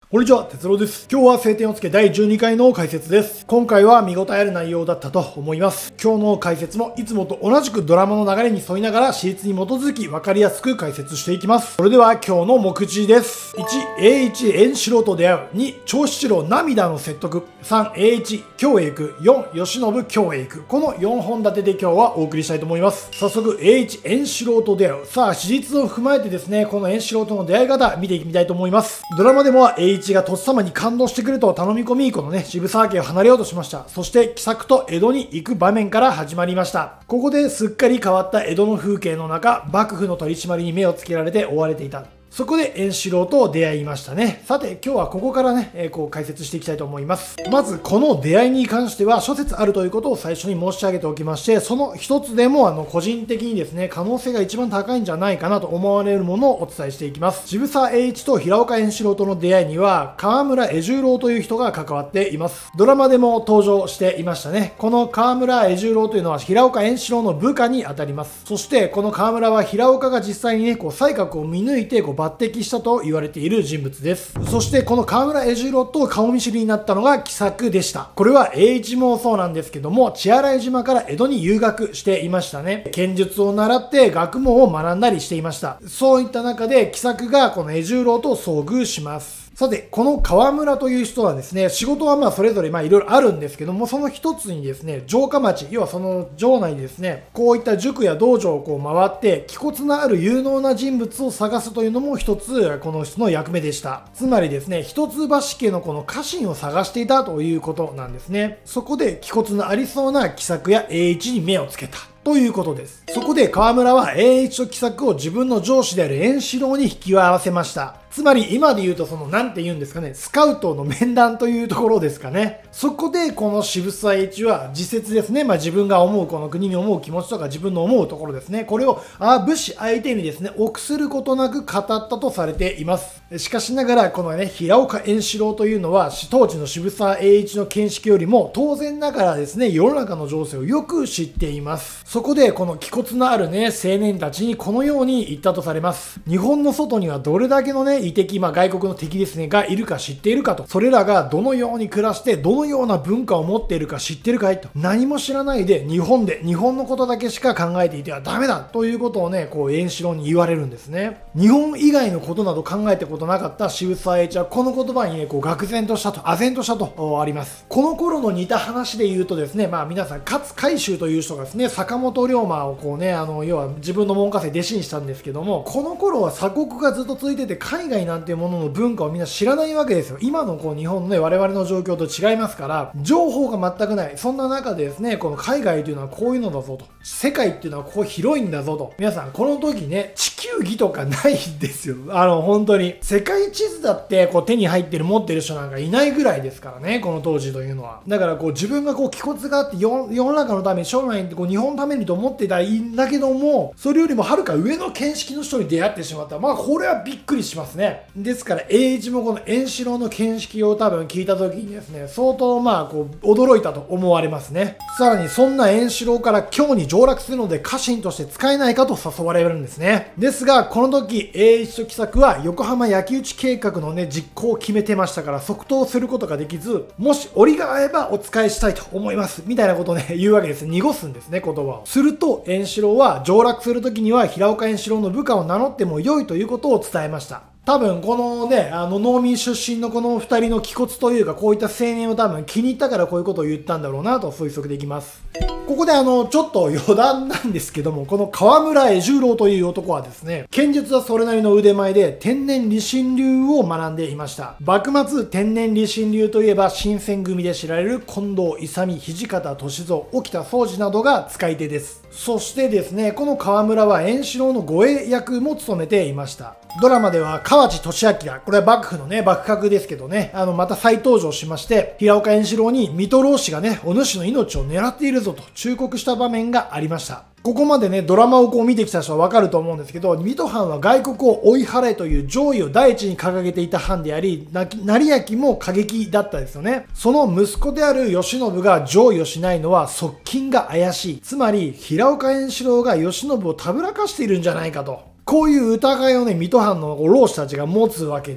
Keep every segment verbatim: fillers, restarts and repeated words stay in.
こんにちは、哲郎です。今日は晴天をつけだいじゅうにかいの解説です。今回は見応えある内容だったと思います。今日の解説もいつもと同じくドラマの流れに沿いながら史実に基づき分かりやすく解説していきます。それでは今日の目次です。いち、栄一円四郎と出会う。に、長七郎涙の説得。さん、栄一京へ行く。よん、慶喜京へ行く。このよんほん立てで今日はお送りしたいと思います。早速、栄一円四郎と出会う。さあ、史実を踏まえてですね、この円四郎との出会い方見ていきたいと思います。ドラマでも栄一がとっさまに感動してくれと頼み込み、このね、渋沢家を離れようとしました。そして、喜作と江戸に行く場面から始まりました。ここですっかり変わった江戸の風景の中、幕府の取り締まりに目をつけられて追われていた。そこで円四郎と出会いましたね。さて、今日はここからね、えー、こう解説していきたいと思います。まず、この出会いに関しては諸説あるということを最初に申し上げておきまして、その一つでも、あの、個人的にですね、可能性が一番高いんじゃないかなと思われるものをお伝えしていきます。渋沢栄一と平岡円四郎との出会いには、河村江十郎という人が関わっています。ドラマでも登場していましたね。この河村江十郎というのは平岡円四郎の部下にあたります。そして、この河村は平岡が実際にね、こう、才覚を見抜いて、こう、抜擢したと言われている人物です。そしてこの河村江十郎と顔見知りになったのが喜作でした。これは栄一もそうなんですけども、血洗島から江戸に遊学していましたね。剣術を習って学問を学んだりしていました。そういった中で喜作がこの江十郎と遭遇します。さて、この河村という人はですね、仕事はまあそれぞれまあいろいろあるんですけども、その一つにですね、城下町、要はその城内にですね、こういった塾や道場をこう回って、気骨のある有能な人物を探すというのも一つ、この人の役目でした。つまりですね、一橋家のこの家臣を探していたということなんですね。そこで気骨のありそうな喜作や栄一に目をつけた。ということです。そこで河村は栄一と喜作を自分の上司である円四郎に引き合わせました。つまり今で言うとそのなんて言うんですかね、スカウトの面談というところですかね。そこでこの渋沢栄一は自説ですね、まあ自分が思うこの国に思う気持ちとか自分の思うところですね、これをあ武士相手にですね、臆することなく語ったとされています。しかしながらこのね、平岡円四郎というのは当時の渋沢栄一の見識よりも当然ながらですね、世の中の情勢をよく知っています。そこでこの気骨のあるね、青年たちにこのように言ったとされます。日本の外にはどれだけのね、異敵、まあ外国の敵ですね、がいるか知っているかと。それらがどのように暮らして、どのような文化を持っているか知っているかいと。何も知らないで日本で、日本のことだけしか考えていてはダメだということをね、こう、円四郎に言われるんですね。日本以外のことなど考えたことなかった渋沢栄一はこの言葉にね、こう、愕然としたと、唖然としたとあります。この頃の似た話で言うとですね、まあ皆さん、勝海舟という人がですね、坂本龍馬をこうね、あの、要は自分の門下生弟子にしたんですけども、この頃は鎖国がずっと続いてて、海外なんていうものの文化をみんな知らないわけですよ。今のこう日本のね、我々の状況と違いますから、情報が全くない。そんな中でですね、この海外というのはこういうのだぞと。世界っていうのはこう広いんだぞと。皆さん、この時ね、地球儀とかないんですよ。あの、本当に。世界地図だってこう手に入ってる、持ってる人なんかいないぐらいですからね、この当時というのは。だからこう自分がこう気骨があって世の中のために、将来にこう日本のためにと思ってたらいいんだけども、それよりもはるか上の見識の人に出会ってしまった。まあ、これはびっくりしますね。ですから、栄一もこの円四郎の見識を多分聞いた時にですね、相当まあ、こう、驚いたと思われますね。さらに、そんな円四郎から京に上洛するので家臣として使えないかと誘われるんですね。ですが、この時、栄一と喜作は横浜焼き討ち計画のね、実行を決めてましたから、即答することができず、もし折が合えばお仕えしたいと思います。みたいなことをね、言うわけです。濁すんですね、言葉を。すると、円四郎は上洛する時には平岡円四郎の部下を名乗っても良いということを伝えました。多分このね、あの農民出身のこの二人の気骨というか、こういった青年を多分気に入ったからこういうことを言ったんだろうなと推測できます。ここであの、ちょっと余談なんですけども、この河村江十郎という男はですね、剣術はそれなりの腕前で天然理心流を学んでいました。幕末天然理心流といえば新選組で知られる近藤勇、土方歳三、沖田総司などが使い手です。そしてですね、この河村は円四郎の護衛役も務めていました。ドラマでは河内俊明、これは幕府のね、幕閣ですけどね、あの、また再登場しまして、平岡円四郎に水戸老氏がね、お主の命を狙っているぞと忠告した場面がありました。ここまでね、ドラマをこう見てきた人はわかると思うんですけど、水戸藩は外国を追い払えという上位を第一に掲げていた藩であり、成明も過激だったですよね。その息子である慶喜が上位をしないのは側近が怪しい。つまり、平岡円四郎が慶喜をたぶらかしているんじゃないかと。こういう疑いをね、水戸藩の老子たちが持つわけです。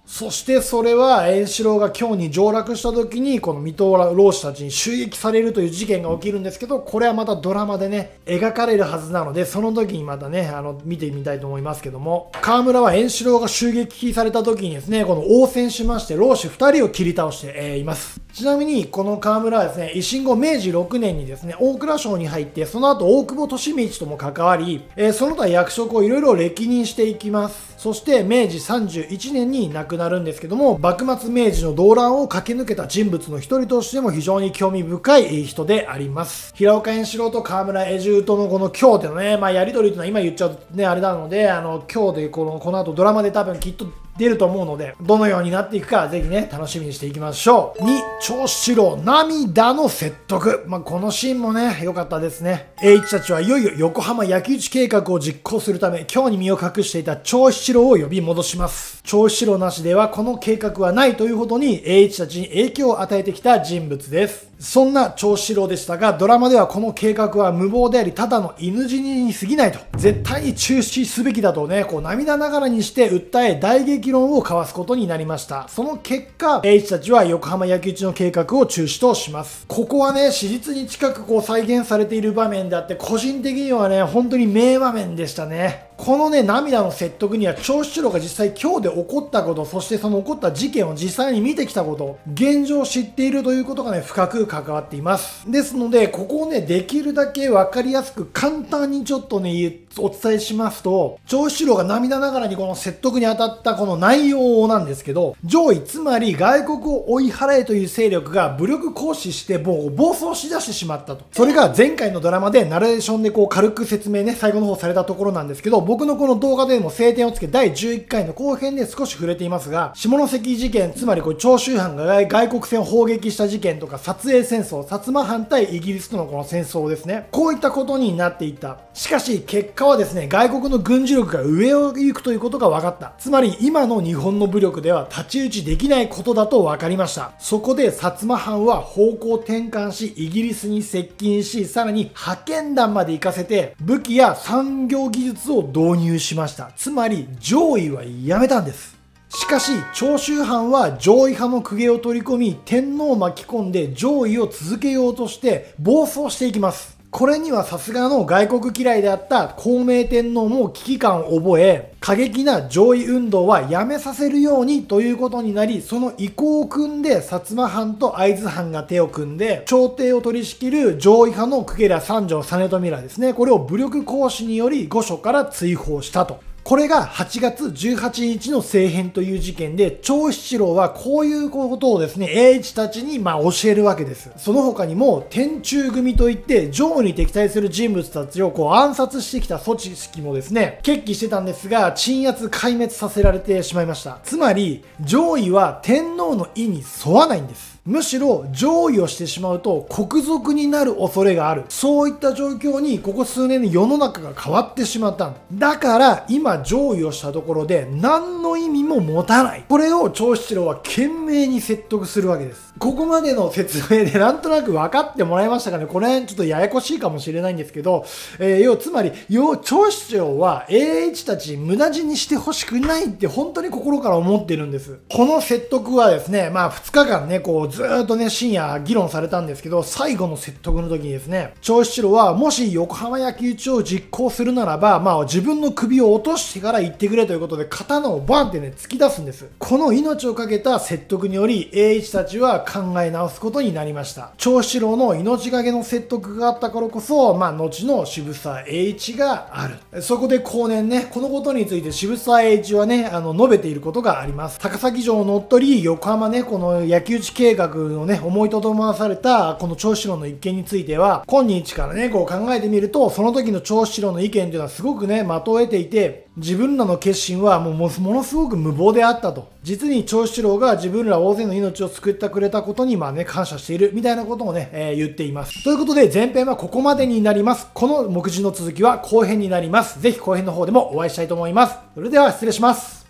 そしてそれは円四郎が京に上洛した時にこの水戸老子たちに襲撃されるという事件が起きるんですけど、これはまたドラマでね描かれるはずなので、その時にまたねあの見てみたいと思いますけども、河村は円四郎が襲撃された時にですねこの応戦しまして老子ふたりを切り倒して、えー、います。ちなみにこの河村はですね維新後めいじろくねんにですね大蔵省に入って、その後大久保利通とも関わり、えー、その他役職をいろいろ歴任していきます。そしてめいじさんじゅういちねんに亡くなるんですけども、幕末明治の動乱を駆け抜けた人物の一人としても非常に興味深い人であります。平岡円四郎と河村江重とのこの京でのね、まあ、やり取りというのは今言っちゃうとねあれなので、あの京でこのこの後ドラマで多分きっと出ると思うので、どのようになっていくかぜひね楽しみにしていきましょう。に長七郎涙の説得、まあ、このシーンもね良かったですね。栄一たちはいよいよ横浜焼き討ち計画を実行するため京に身を隠していた長七郎を呼び戻します。長七郎なしではこの計画はないというほどに栄一たちに影響を与えてきた人物です。そんな長七郎でしたが、ドラマではこの計画は無謀でありただの犬死にに過ぎないと、絶対に中止すべきだとねこう涙ながらにして訴え大激論を交わすことになりました。その結果栄一たちは横浜焼き討ちの計画を中止とします。ここはね史実に近くこう再現されている場面であって、個人的にはね本当に名場面でしたね。このね涙の説得には長七郎が実際今日で起こったこと、そしてその起こった事件を実際に見てきたこと、現状を知っているということがね深く関わっています。ですのでここをねできるだけ分かりやすく簡単にちょっとねお伝えしますと、長七郎が涙ながらにこの説得に当たったこの内容なんですけど、上位つまり外国を追い払えという勢力が武力行使してもう暴走しだしてしまったと。それが前回のドラマでナレーションでこう軽く説明ね最後の方されたところなんですけど、僕のこの動画でも晴天をつけだいじゅういっかいの後編で少し触れていますが、下関事件、つまりこう長州藩が外国船を砲撃した事件とか、撮影戦争、薩摩藩対イギリスとのこの戦争ですね、こういったことになっていった。しかし結果はですね外国の軍事力が上を行くということが分かった。つまり今の日本の武力では太刀打ちできないことだと分かりました。そこで薩摩藩は方向転換しイギリスに接近し、さらに派遣団まで行かせて武器や産業技術を導入しました。つまり上位はやめたんです。しかし長州藩は上位派の公家を取り込み天皇を巻き込んで上位を続けようとして暴走していきます。これにはさすがの外国嫌いであった孝明天皇も危機感を覚え、過激な上位運動はやめさせるようにということになり、その意向を組んで薩摩藩と会津藩が手を組んで朝廷を取り仕切る上位派の公家ら三条実富らですね、これを武力行使により御所から追放したと。これがはちがつじゅうはちにちの政変という事件で、長七郎はこういうことをですね、栄一たちにまあ教えるわけです。その他にも、天中組といって、上位に敵対する人物たちをこう暗殺してきた組織もですね、決起してたんですが、鎮圧壊滅させられてしまいました。つまり、上位は天皇の意に沿わないんです。むしろ上位をしてしまうと国賊になる恐れがある。そういった状況にここ数年で世の中が変わってしまったんだ。だから今上位をしたところで何の意味も持たない。これを長七郎は懸命に説得するわけです。ここまでの説明でなんとなく分かってもらえましたかね。これちょっとややこしいかもしれないんですけど、えー、要つまり要長七郎は栄一たち無駄死にしてほしくないって本当に心から思ってるんです。この説得はですね、まあふつかかんねこうずーっとね深夜議論されたんですけど、最後の説得の時にですね、長七郎はもし横浜焼き討ちを実行するならば、まあ自分の首を落としてから言ってくれということで刀をバンってね突き出すんです。この命をかけた説得により栄一たちは考え直すことになりました。長七郎の命がけの説得があったからこそ、まあ後の渋沢栄一がある。そこで後年ね、このことについて渋沢栄一はねあの述べていることがあります。高崎城を乗っ取り横浜ねこの焼き討ち計画のね思いとどまらされたこの長七郎の一件については、今日からねこう考えてみると、その時の長七郎の意見というのはすごくね的を得ていて、自分らの決心はもうものすごく無謀であったと。実に長七郎が自分ら大勢の命を救ってくれたことにまあね感謝しているみたいなことをね、えー、言っています。ということで前編はここまでになります。この目次の続きは後編になります。ぜひ後編の方でもお会いしたいと思います。それでは失礼します。